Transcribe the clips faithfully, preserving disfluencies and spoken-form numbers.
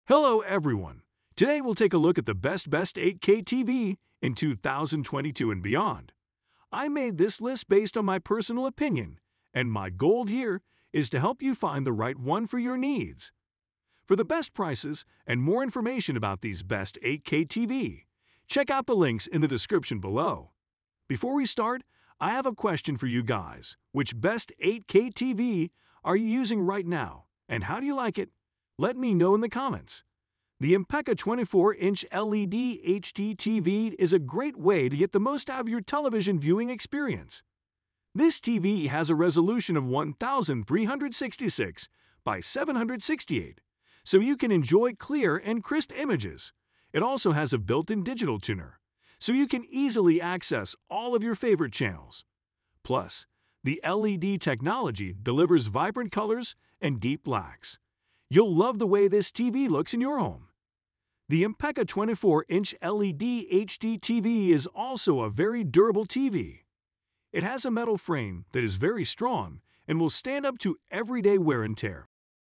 Hello everyone! Today we'll take a look at the best best eight K T V in two thousand twenty-two and beyond. I made this list based on my personal opinion, and my goal here is to help you find the right one for your needs. For the best prices and more information about these best eight K T V, check out the links in the description below. Before we start, I have a question for you guys. Which best eight K T V are you using right now, and how do you like it? Let me know in the comments. The Impeca twenty-four inch L E D H D T V is a great way to get the most out of your television viewing experience. This T V has a resolution of one thousand three hundred sixty-six by seven hundred sixty-eight, so you can enjoy clear and crisp images. It also has a built-in digital tuner, so you can easily access all of your favorite channels. Plus, the L E D technology delivers vibrant colors and deep blacks. You'll love the way this T V looks in your home. The Impeca twenty-four inch L E D H D T V is also a very durable T V. It has a metal frame that is very strong and will stand up to everyday wear and tear.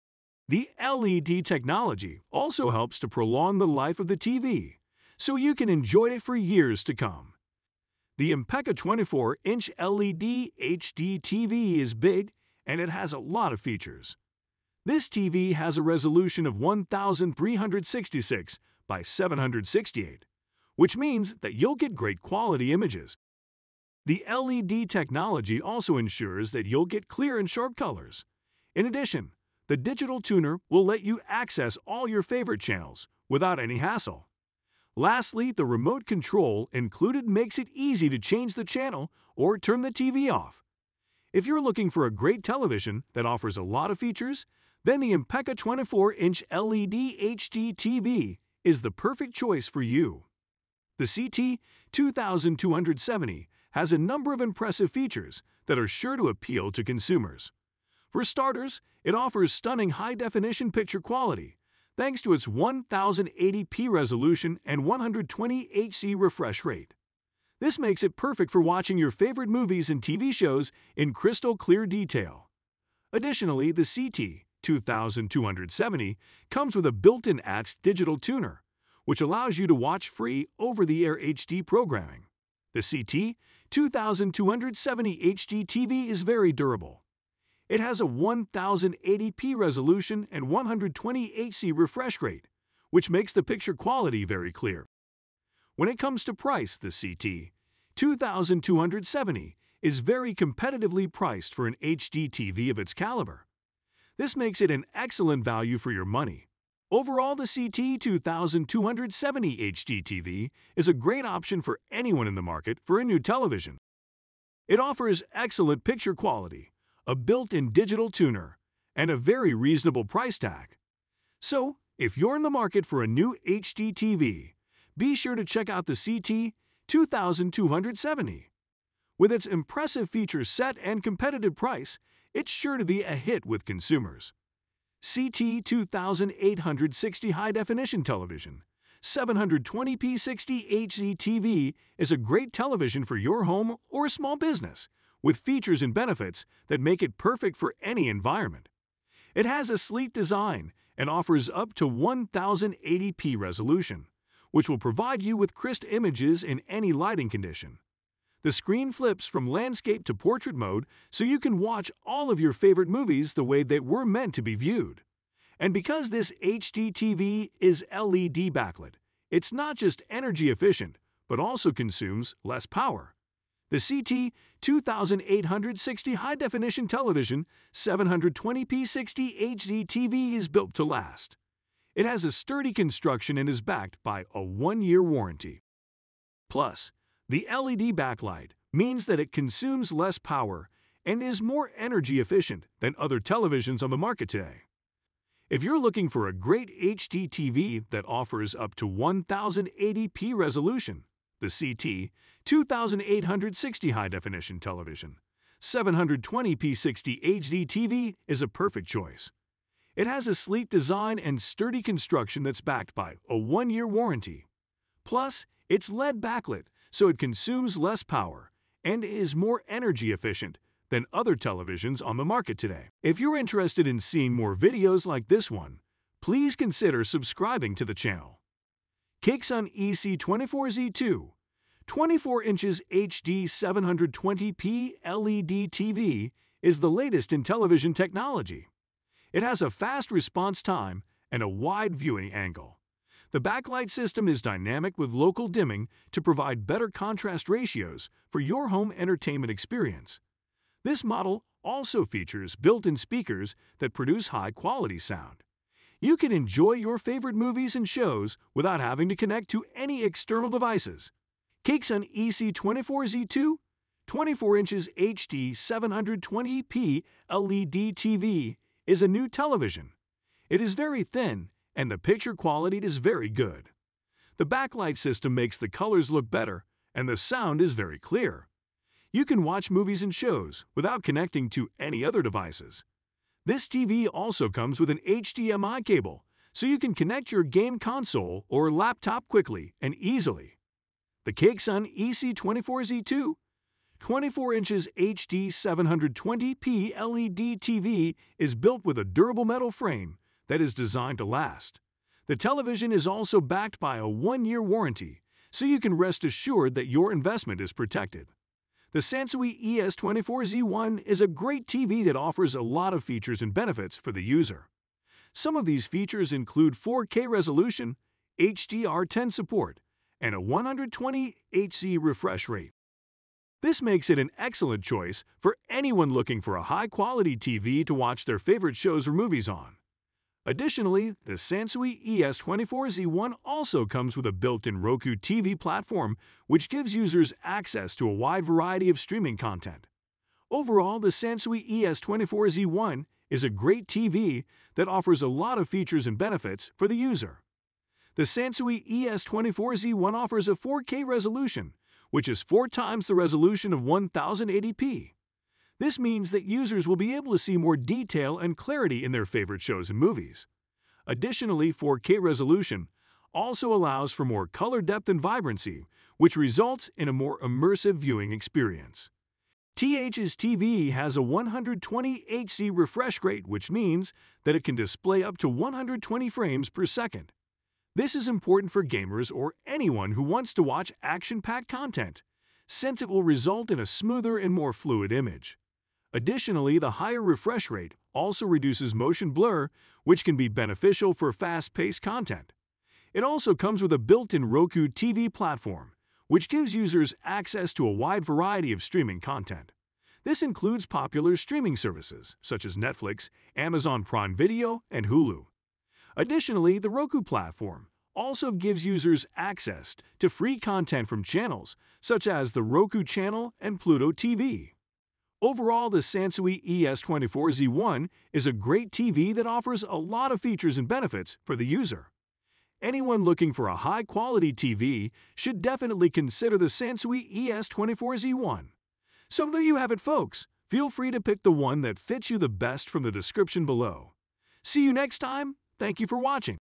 The L E D technology also helps to prolong the life of the T V, so you can enjoy it for years to come. The Impeca twenty-four inch L E D H D T V is big and it has a lot of features. This T V has a resolution of one thousand three hundred sixty-six by seven hundred sixty-eight, which means that you'll get great quality images. The L E D technology also ensures that you'll get clear and sharp colors. In addition, the digital tuner will let you access all your favorite channels without any hassle. Lastly, the remote control included makes it easy to change the channel or turn the T V off. If you're looking for a great television that offers a lot of features, then the Impeca twenty-four inch L E D H D T V is the perfect choice for you. The C T two thousand two hundred seventy has a number of impressive features that are sure to appeal to consumers. For starters, it offers stunning high-definition picture quality, thanks to its ten eighty p resolution and one hundred twenty H Z refresh rate. This makes it perfect for watching your favorite movies and T V shows in crystal clear detail. Additionally, the C T two thousand two hundred seventy comes with a built-in A T S digital tuner, which allows you to watch free over-the-air H D programming. The C T two thousand two hundred seventy H D T V is very durable. It has a ten eighty p resolution and one hundred twenty H Z refresh rate, which makes the picture quality very clear. When it comes to price, the C T two thousand two hundred seventy is very competitively priced for an H D T V of its caliber. This makes it an excellent value for your money. Overall, the C T two thousand two hundred seventy H D T V is a great option for anyone in the market for a new television. It offers excellent picture quality, a built-in digital tuner, and a very reasonable price tag. So, if you're in the market for a new H D T V, be sure to check out the C T two thousand two hundred seventy. With its impressive feature set and competitive price, it's sure to be a hit with consumers. C T two thousand eight hundred sixty High-Definition Television seven hundred twenty p sixty H Z T V is a great television for your home or small business, with features and benefits that make it perfect for any environment. It has a sleek design and offers up to ten eighty p resolution, which will provide you with crisp images in any lighting condition. The screen flips from landscape to portrait mode so you can watch all of your favorite movies the way they were meant to be viewed. And because this H D T V is L E D backlit, it's not just energy efficient, but also consumes less power. The C T two thousand eight hundred sixty High-Definition Television seven hundred twenty p sixty H D T V is built to last. It has a sturdy construction and is backed by a one-year warranty. Plus, the L E D backlight means that it consumes less power and is more energy efficient than other televisions on the market today. If you're looking for a great H D T V that offers up to ten eighty p resolution, the C T two thousand eight hundred sixty High-Definition Television seven hundred twenty p sixty H D T V is a perfect choice. It has a sleek design and sturdy construction that's backed by a one-year warranty. Plus, it's L E D backlit, so it consumes less power and is more energy efficient than other televisions on the market today. If you're interested in seeing more videos like this one, please consider subscribing to the channel. Cakesun E C twenty-four Z two twenty-four inches H D seven twenty p L E D T V is the latest in television technology. It has a fast response time and a wide viewing angle. The backlight system is dynamic with local dimming to provide better contrast ratios for your home entertainment experience. This model also features built-in speakers that produce high-quality sound. You can enjoy your favorite movies and shows without having to connect to any external devices. Cakesun E C twenty-four Z two twenty-four inches H D seven twenty p L E D T V is a new television. It is very thin and the picture quality is very good. The backlight system makes the colors look better and the sound is very clear. You can watch movies and shows without connecting to any other devices. This T V also comes with an H D M I cable, so you can connect your game console or laptop quickly and easily. The Cakesun E C twenty-four Z two twenty-four inches H D seven twenty p L E D T V is built with a durable metal frame that is designed to last. The television is also backed by a one-year warranty, so you can rest assured that your investment is protected. The Sansui E S twenty-four Z one is a great T V that offers a lot of features and benefits for the user. Some of these features include four K resolution, H D R ten support, and a one hundred twenty hertz refresh rate. This makes it an excellent choice for anyone looking for a high-quality T V to watch their favorite shows or movies on. Additionally, the Sansui E S twenty-four Z one also comes with a built-in Roku T V platform, which gives users access to a wide variety of streaming content. Overall, the Sansui E S twenty-four Z one is a great T V that offers a lot of features and benefits for the user. The Sansui E S twenty-four Z one offers a four K resolution, which is four times the resolution of ten eighty p. This means that users will be able to see more detail and clarity in their favorite shows and movies. Additionally, four K resolution also allows for more color depth and vibrancy, which results in a more immersive viewing experience. T H's T V has a one hundred twenty hertz refresh rate, which means that it can display up to one hundred twenty frames per second. This is important for gamers or anyone who wants to watch action-packed content, since it will result in a smoother and more fluid image. Additionally, the higher refresh rate also reduces motion blur, which can be beneficial for fast-paced content. It also comes with a built-in Roku T V platform, which gives users access to a wide variety of streaming content. This includes popular streaming services such as Netflix, Amazon Prime Video, and Hulu. Additionally, the Roku platform also gives users access to free content from channels such as the Roku Channel and Pluto T V. Overall, the Sansui E S twenty-four Z one is a great T V that offers a lot of features and benefits for the user. Anyone looking for a high-quality T V should definitely consider the Sansui E S twenty-four Z one. So there you have it, folks. Feel free to pick the one that fits you the best from the description below. See you next time. Thank you for watching.